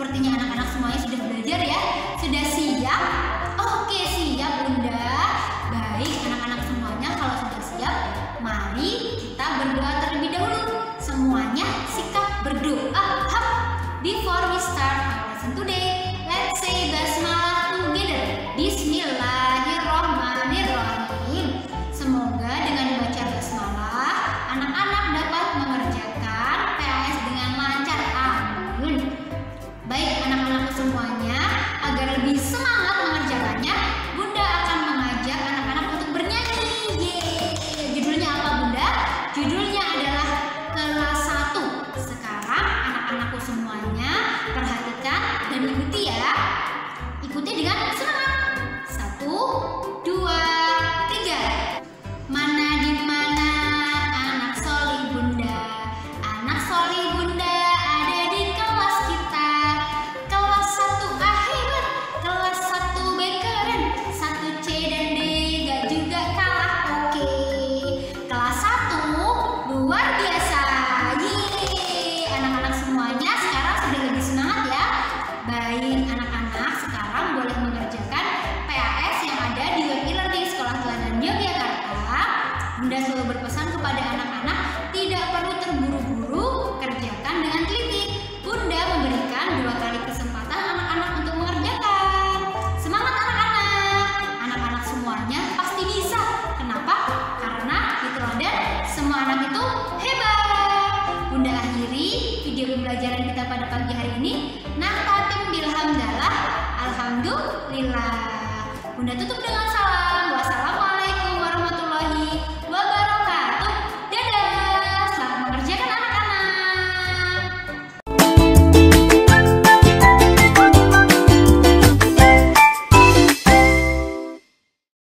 Sepertinya anak-anak semuanya sudah belajar ya. Sudah siap? Oke, siap Bunda. Baik anak-anak semuanya, kalau sudah siap, mari kita berdoa terlebih dahulu. Semuanya sikap berdoa. Before we start our lesson today, let's say basmalah together. Bismillahirrahmanirrahim. Semoga dengan membaca basmalah, anak-anak dapat mengerjakan PAS dengan lancar. Amin. Baik anak-anak semuanya, agar lebih semangat mengerjakannya, Bunda akan mengajak anak-anak untuk bernyanyi. Yeay. Judulnya apa Bunda? Judulnya adalah kelas 1. Sekarang anak-anakku semuanya perhatikan dan ikuti ya. Ikuti dengan semangat. 1, 2, 3. Mana di mana anak solih Bunda? Anak solih Bunda ada di kelas kita. Kelas 1 hebat, kelas 1 B keren, 1 C dan D gak juga kalah. Oke. Kelas 1 luar biasa. Yeay. Anak-anak semuanya sekarang sudah lebih semangat ya. Baik anak-anak, sekarang boleh mengerjakan PAS yang ada di web e-learning Sekolah Teladan Yogyakarta. Bunda selalu berpesan kepada anak-anak tidak perlu terburu-buru, kerjakan dengan teliti. Bunda memberikan 2 kali kesempatan anak-anak untuk mengerjakan. Semangat anak-anak. Anak-anak semuanya pasti bisa. Kenapa? Karena di Teladan semua anak itu hebat. Bunda akhiri video pembelajaran kita pada pagi hari ini. Nahtatim bilhamdalah, alhamdulillah. Bunda tutup dengan salam.